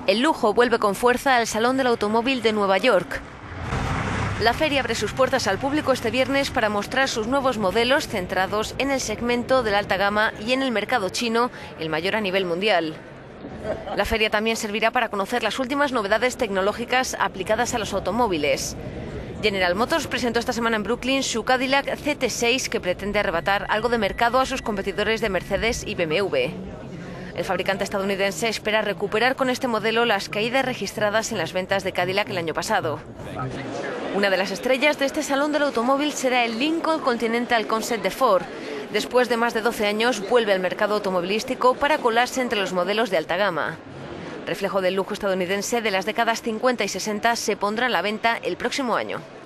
El lujo vuelve con fuerza al Salón del Automóvil de Nueva York. La feria abre sus puertas al público este viernes para mostrar sus nuevos modelos centrados en el segmento de la alta gama y en el mercado chino, el mayor a nivel mundial. La feria también servirá para conocer las últimas novedades tecnológicas aplicadas a los automóviles. General Motors presentó esta semana en Brooklyn su Cadillac CT6, que pretende arrebatar algo de mercado a sus competidores de Mercedes y BMW. El fabricante estadounidense espera recuperar con este modelo las caídas registradas en las ventas de Cadillac el año pasado. Una de las estrellas de este salón del automóvil será el Lincoln Continental Concept de Ford. Después de más de 12 años, vuelve al mercado automovilístico para colarse entre los modelos de alta gama. Reflejo del lujo estadounidense de las décadas 50 y 60, se pondrá a la venta el próximo año.